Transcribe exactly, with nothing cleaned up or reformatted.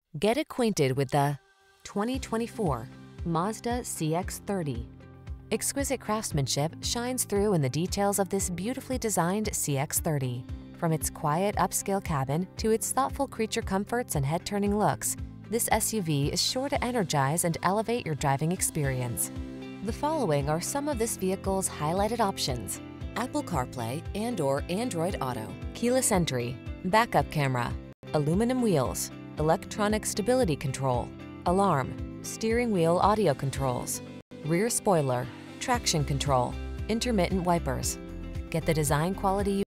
Get acquainted with the twenty twenty-four Mazda C X thirty. Exquisite craftsmanship shines through in the details of this beautifully designed C X thirty. From its quiet upscale cabin to its thoughtful creature comforts and head-turning looks, this S U V is sure to energize and elevate your driving experience. The following are some of this vehicle's highlighted options: Apple CarPlay and or Android Auto, keyless entry, backup camera, aluminum wheels, electronic stability control, alarm, steering wheel audio controls, rear spoiler, traction control, intermittent wipers. Get the design quality you